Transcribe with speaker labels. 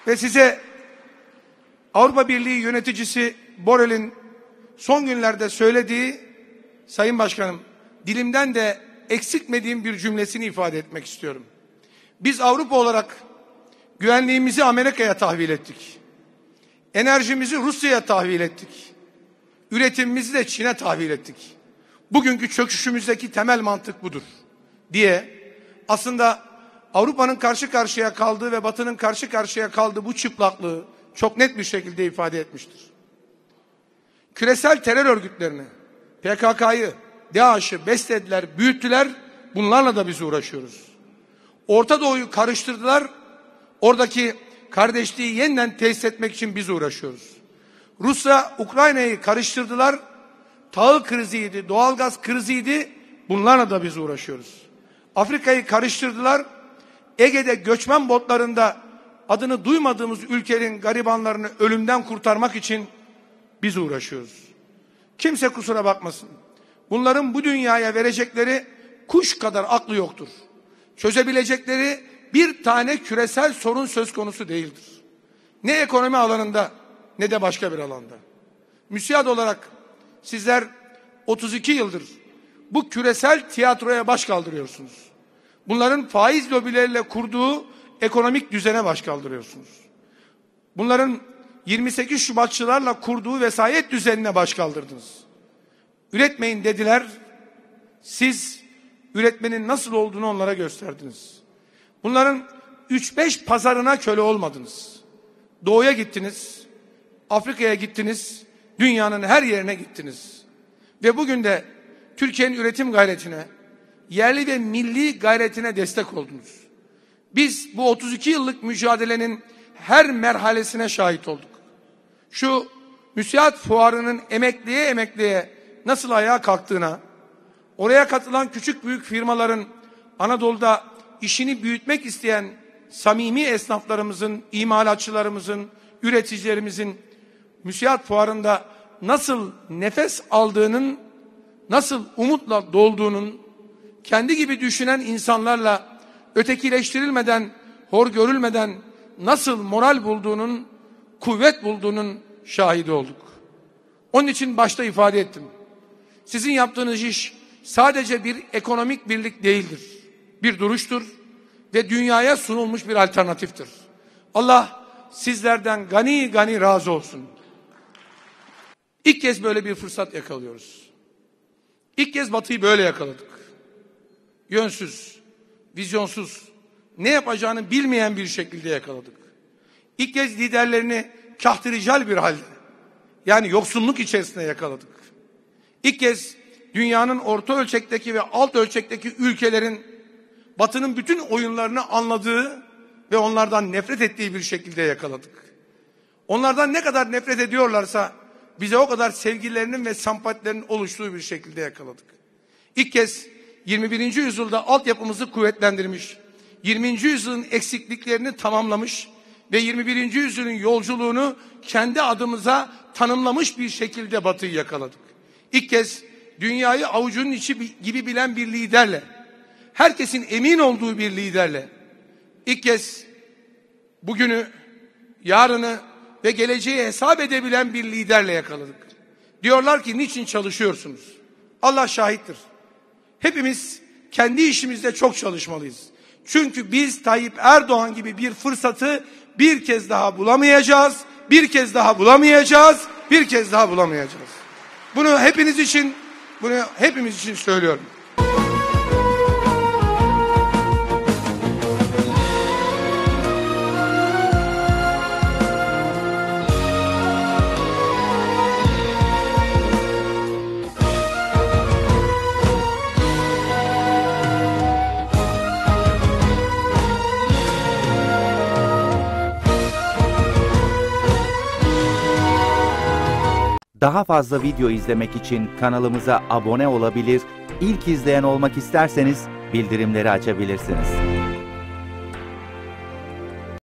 Speaker 1: Ve size Avrupa Birliği yöneticisi Borrell'in son günlerde söylediği, Sayın Başkanım, dilimden de eksiltmediğim bir cümlesini ifade etmek istiyorum. Biz Avrupa olarak güvenliğimizi Amerika'ya tahvil ettik. Enerjimizi Rusya'ya tahvil ettik. Üretimimizi de Çin'e tahvil ettik. Bugünkü çöküşümüzdeki temel mantık budur diye aslında Avrupa'nın karşı karşıya kaldığı ve Batı'nın karşı karşıya kaldığı bu çıplaklığı çok net bir şekilde ifade etmiştir. Küresel terör örgütlerini, PKK'yı, DAEŞ'ı beslediler, büyüttüler. Bunlarla da biz uğraşıyoruz. Orta Doğu'yu karıştırdılar. Oradaki kardeşliği yeniden tesis etmek için biz uğraşıyoruz. Rusya, Ukrayna'yı karıştırdılar. Tahıl kriziydi, doğalgaz kriziydi. Bunlarla da biz uğraşıyoruz. Afrika'yı karıştırdılar. Ege'de göçmen botlarında adını duymadığımız ülkenin garibanlarını ölümden kurtarmak için biz uğraşıyoruz. Kimse kusura bakmasın. Bunların bu dünyaya verecekleri kuş kadar aklı yoktur. Çözebilecekleri bir tane küresel sorun söz konusu değildir. Ne ekonomi alanında ne de başka bir alanda. MÜSİAD olarak sizler 32 yıldır bu küresel tiyatroya baş kaldırıyorsunuz. Bunların faiz lobileriyle kurduğu ekonomik düzene baş kaldırıyorsunuz. Bunların 28 Şubatçılarla kurduğu vesayet düzenine baş kaldırdınız. Üretmeyin dediler. Siz üretmenin nasıl olduğunu onlara gösterdiniz. Bunların 3-5 pazarına köle olmadınız. Doğuya gittiniz, Afrika'ya gittiniz, dünyanın her yerine gittiniz. Ve bugün de Türkiye'nin üretim gayretine, yerli ve milli gayretine destek oldunuz. Biz bu 32 yıllık mücadelenin her merhalesine şahit olduk. Şu MÜSİAD fuarının emekleye nasıl ayağa kalktığına, oraya katılan küçük büyük firmaların Anadolu'da işini büyütmek isteyen samimi esnaflarımızın, imalatçılarımızın, üreticilerimizin MÜSİAD fuarında nasıl nefes aldığının, nasıl umutla dolduğunun, kendi gibi düşünen insanlarla ötekileştirilmeden, hor görülmeden nasıl moral bulduğunun, kuvvet bulduğunun şahidi olduk. Onun için başta ifade ettim. Sizin yaptığınız iş sadece bir ekonomik birlik değildir. Bir duruştur ve dünyaya sunulmuş bir alternatiftir. Allah sizlerden gani gani razı olsun. İlk kez böyle bir fırsat yakalıyoruz. İlk kez Batı'yı böyle yakaladık. Yönsüz, vizyonsuz, ne yapacağını bilmeyen bir şekilde yakaladık. İlk kez liderlerini kahtirical bir halde, yani yoksulluk içerisinde yakaladık. İlk kez dünyanın orta ölçekteki ve alt ölçekteki ülkelerin Batı'nın bütün oyunlarını anladığı ve onlardan nefret ettiği bir şekilde yakaladık. Onlardan ne kadar nefret ediyorlarsa bize o kadar sevgilerinin ve sempatilerinin oluştuğu bir şekilde yakaladık. İlk kez 21. yüzyılda altyapımızı kuvvetlendirmiş, 20. yüzyılın eksikliklerini tamamlamış ve 21. yüzyılın yolculuğunu kendi adımıza tanımlamış bir şekilde Batı'yı yakaladık. İlk kez dünyayı avucunun içi gibi bilen bir liderle, herkesin emin olduğu bir liderle, ilk kez bugünü, yarını ve geleceği hesap edebilen bir liderle yakaladık. Diyorlar ki niçin çalışıyorsunuz? Allah şahittir. Hepimiz kendi işimizde çok çalışmalıyız. Çünkü biz Tayyip Erdoğan gibi bir fırsatı bir kez daha bulamayacağız, bir kez daha bulamayacağız, bir kez daha bulamayacağız. Bunu hepimiz için söylüyorum.
Speaker 2: Daha fazla video izlemek için kanalımıza abone olabilir, ilk izleyen olmak isterseniz bildirimleri açabilirsiniz.